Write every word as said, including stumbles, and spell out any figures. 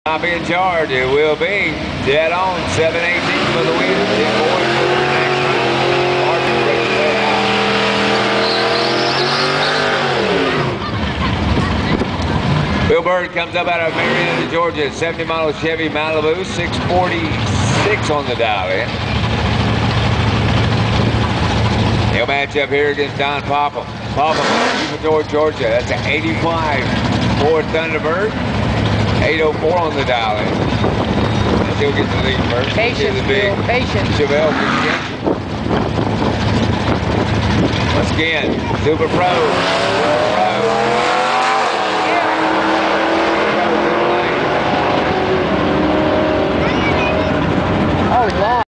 Not be in charge. It will be dead on seven eighteen for the win. ten points for the next round. Martin takes that out. Bill Bird comes up out of Marietta, Georgia. seventy model Chevy Malibu. six forty-six on the dial in. He'll match up here against Don Popham. Popham, Georgia, Georgia. That's an eighty-five Ford Thunderbird. eight oh four on the dial in. He'll get the lead first. Patience, the big Bill, patience. Chevelle. Once again, Super Pro. Super Pro.